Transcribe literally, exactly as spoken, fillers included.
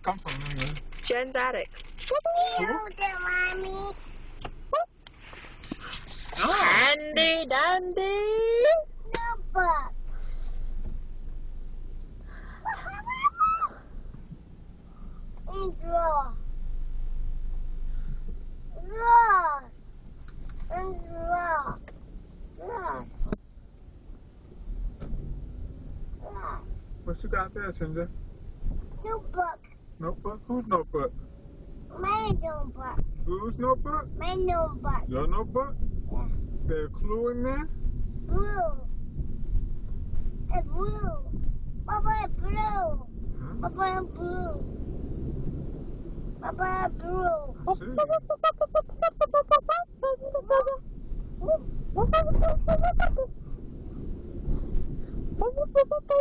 come from them. Jen's attic. Mommy. Handy dandy. Notebook. And draw. Draw. And draw. Draw. Draw. What you got there, Ginger? Notebook. Notebook? Whose notebook? My notebook. Blue's notebook? My notebook. Your notebook? Yeah. There's a clue in there? Blue. It's blue. Papa, blue. Huh? Papa, blue. Papa, blue. I see. Woo!